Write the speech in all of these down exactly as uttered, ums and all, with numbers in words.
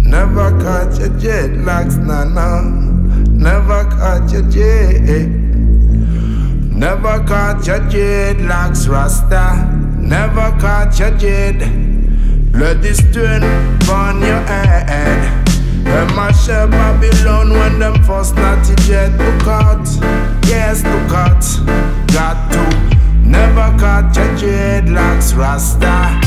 Never caught your dreadlocks, nah nah. Never caught your dread. Never caught your dreadlocks, Rasta. Never caught your dread. Let this turn on your head. When my share Babylon when them first naughty jet to cut. Yes, to cut. Got to. Never caught your dreadlocks, Rasta.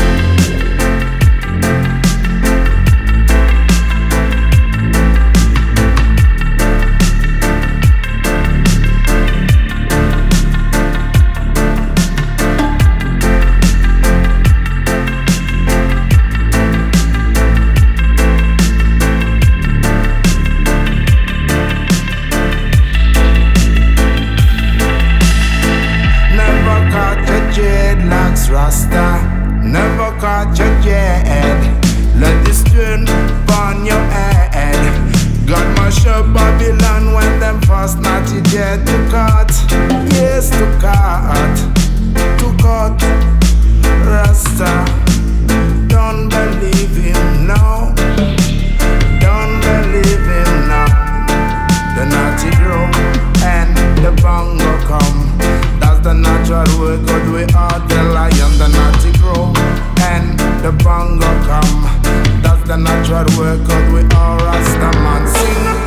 Rasta, never caught your dread. Let this turn upon your head. God mash up Babylon when them first naughty jet to cut. Yes, to cut, to cut. Rasta, don't believe him now. Don't believe him now. The naughty grow and the bongo come. That's the natural way, God we are the lion, the naughty grow and the bongo come. That's the natural way, God we are Rasta man sing.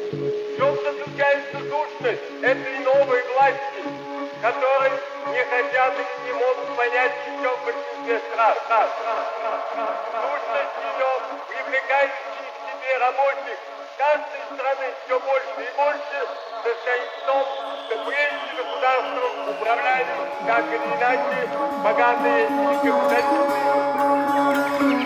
В чем заключается сущность этой новой власти, которой не хотят или не могут понять еще в большинстве стран? Сущность ее, привлекающих к себе рабочих каждой страны все больше и больше, состоит в том, что прежде государством управляли, так или иначе, богатые и капиталисты.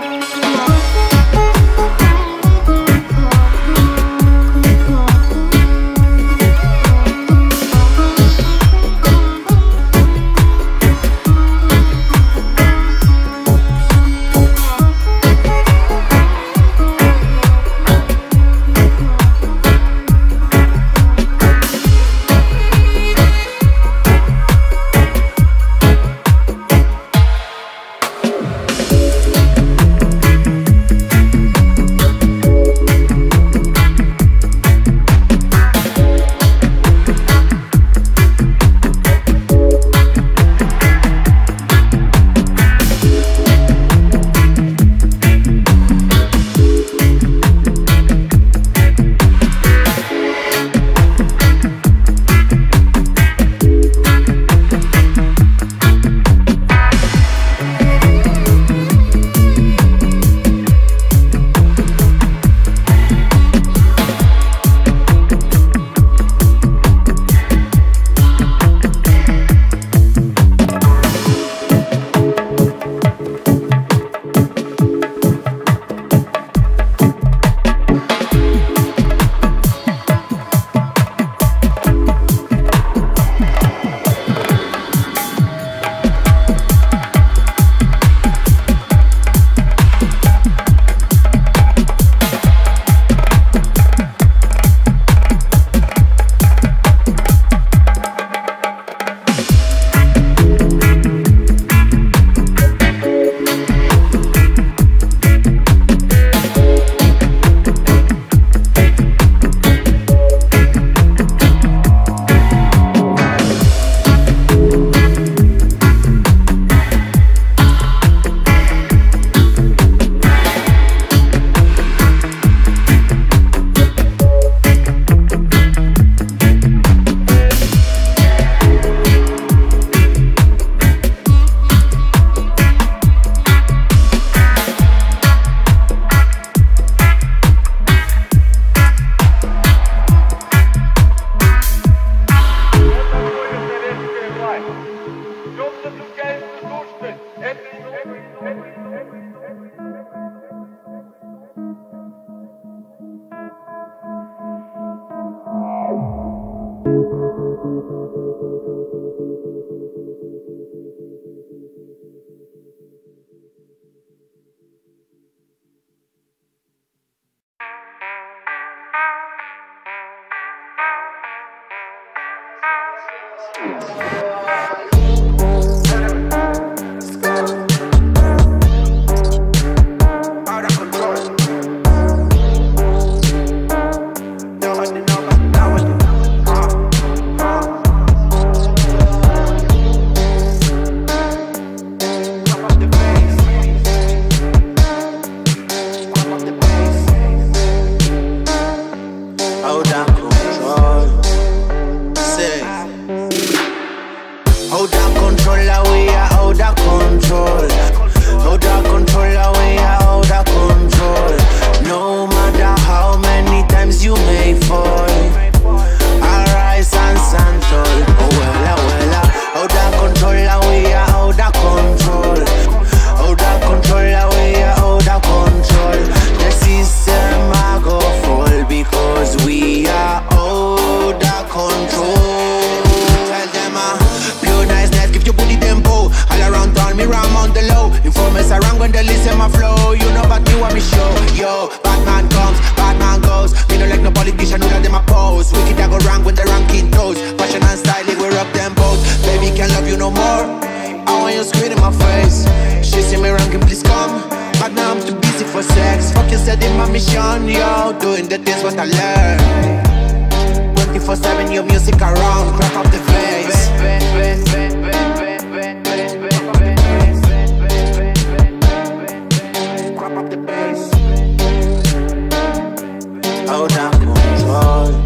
Out of control.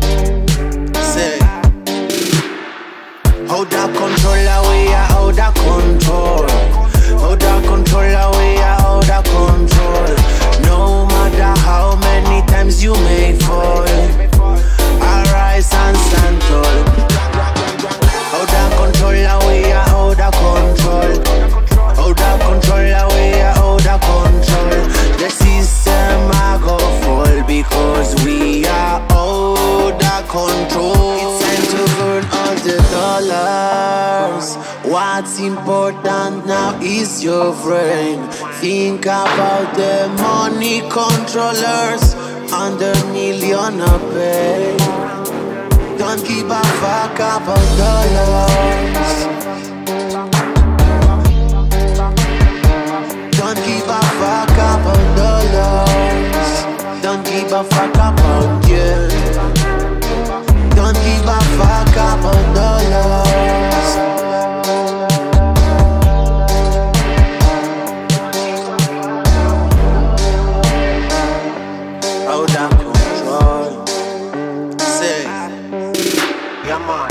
control. It's time to burn all the dollars. What's important now is your brain. Think about the money controllers under million of pay. Don't give a fuck about dollars. Don't give a fuck about dollars. Don't give a fuck about you. Don't give a fuck about dollars. Out of control. Say, yeah man.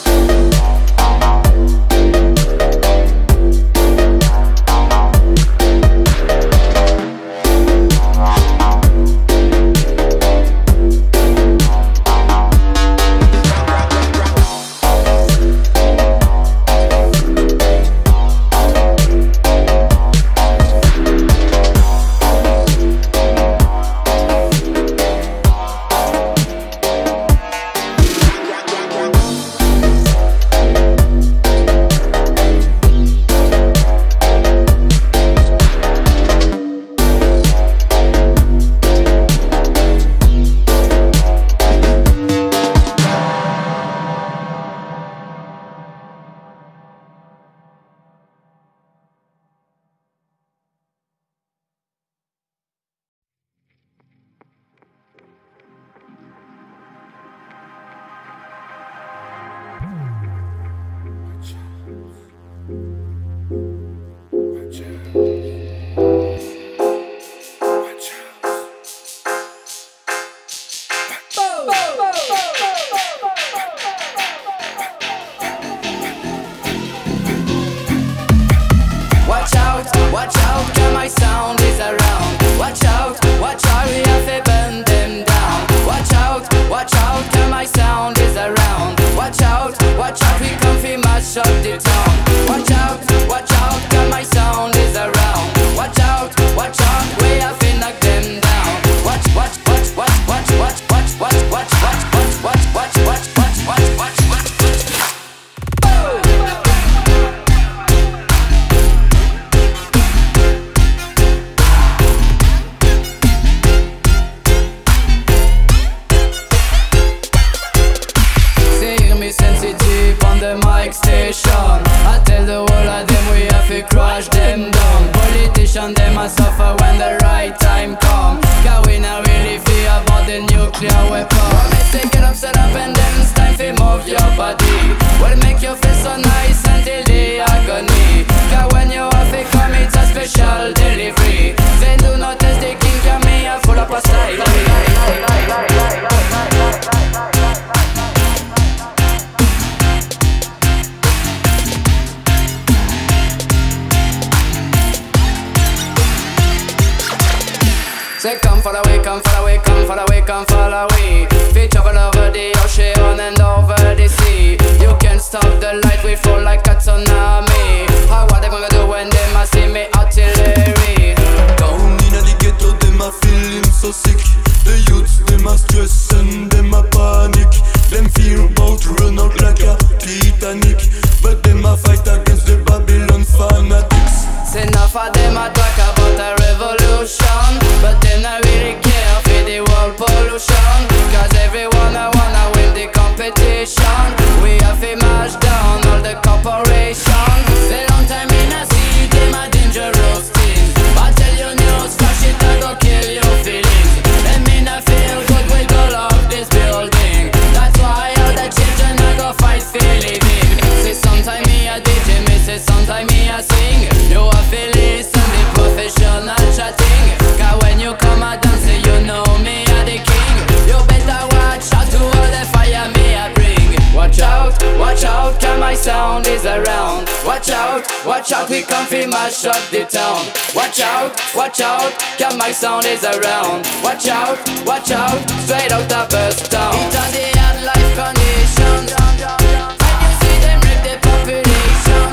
Say come follow away, come follow away, come follow away, come follow away. We travel over the ocean and over the sea. You can't stop the light, we fall like a tsunami. How what they gonna do when they must see me artillery? Down in the ghetto, them a feeling so sick. The youths, them a stress and them a panic. Them fear about run out like a Titanic. But them a fight against the Babylon fanatics. Say enough of them a talk about a revolution, but them not really care for the world pollution. Cause everyone I wanna win the competition. We have to mash down all the corporations. Say long time in a see them a dangerous thing. I tell you news, flash it I go kill your feelings. Them me not feel good, we go love this building. That's why all the children I go fight for living. Say sometime me a D J, me say sometime me a sing. You have to listen the professional chatting. Cause when you come a dance, you know me a the king. You better watch out to all the fire me a bring. Watch out, watch out, cause my sound is around. Watch out, watch out, we come fi mash up the town. Watch out, watch out, cause my sound is around. Watch out, watch out, straight out of Burst Town. It's on the hard life conditions. When you see them rip the population,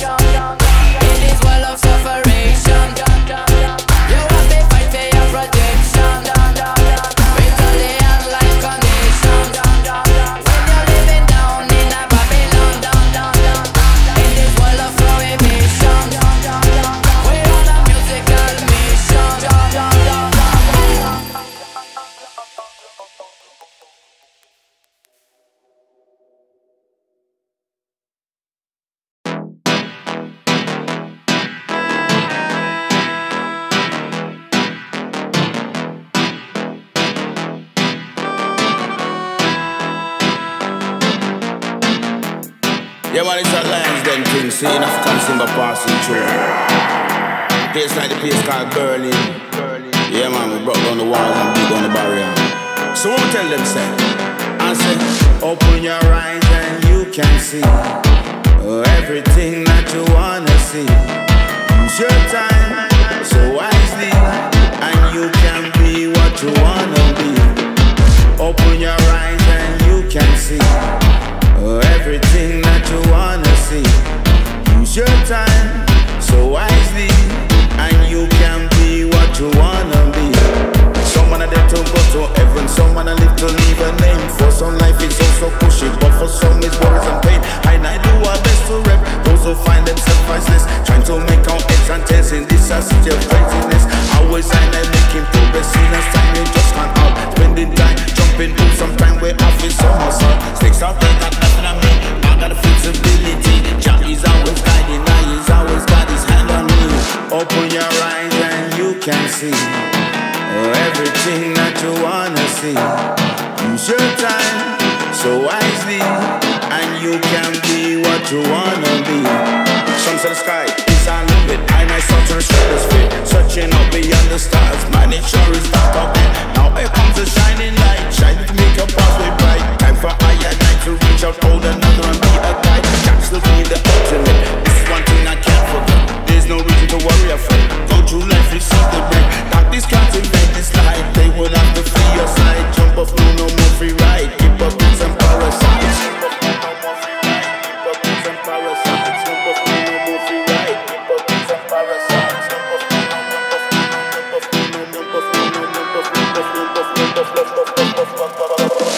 it is well of suffering. You have to fight for your protection. It's on the hard life conditions. Yeah, man, it's a Lions Den thing, seeing African Simba passing through. Place like the place called Berlin. Yeah, man, we broke down the walls and beat down the barrier. So what we tell them, say? I say, open your eyes and you can see oh, everything that you wanna see. Use your time so wisely, and you can be what you wanna be. Open your eyes and you can see oh, everything that you wanna see. Use your time so wisely, and you can be what you wanna be. Some man are there to go to heaven, some man are live to leave a name. For some life it's also pushy, but for some it's worries and pain. And I do our best to rep those who find themselves priceless, trying to make out heads and tails in this city of craziness. Always I like making progress, in a time we just can't out. Spending time, jumping through some time where I feel so much hurt. Stakes out there, got nothing on me, I got a flexibility. Jah is always guiding, I is always got his hand on me. Open your eyes and you can see oh, everything that you wanna see. Use your time so wisely, and you can be what you wanna be. Some say the sky is our limit, I myself to the stratosphere, searching out beyond the stars. Man, it sure is dark out there. Now here comes a shining light, shining to make your pathway bright. Time for I and I to reach out, hold another and be a guide. That's the be the ultimate. This is one thing I can't forget. There's no reason to worry, afraid. Go through life, receive the break. Dark this can't invent this light. They would have to free your side. Jump off, no, no more free ride. Keep up with some parasites. Jump off, no, no more free ride. Keep up with some parasites. Jump off, no, no more free ride. Keep up with some parasites. Jump off, no, no, jump off, no, no, jump off, no, no, jump off, no, no, jump off, jump off, jump off, jump off, jump off, jump off, jump off.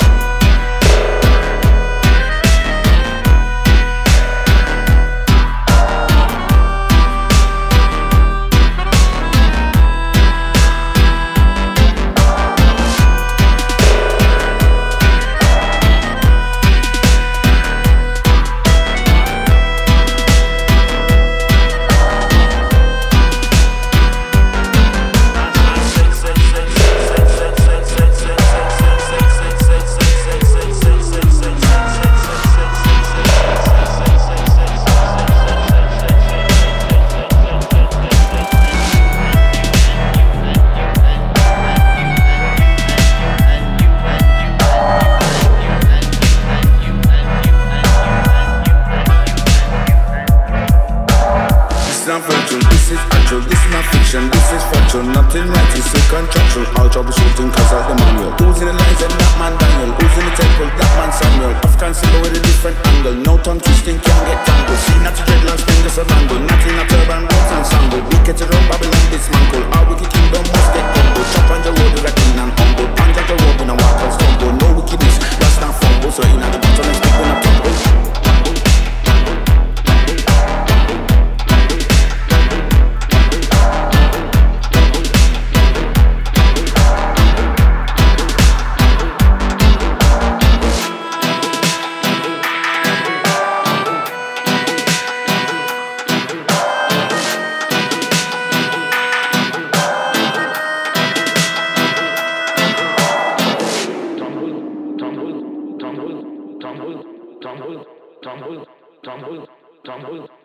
This is actual, this is not fiction, this is factual. Nothing right is so contractual. All troubleshooting cause of the manual. Who's in the lines and that man Daniel? Who's in the temple, that man Samuel? African symbol with a different angle. No tongue twisting can't get tangled. See not to dreadlocks, fingers of angle. Nothing not turban, roots and sandal. We get it around Babylon dismantle. Our wicked kingdom must get humble. Chop on the road with a clean and humble. Punch at the road in a walk and stumble. No wickedness, that's not fumble. So in at the bottom and stick on a tumble. tumble, tumble, tumble, tumble, tumble.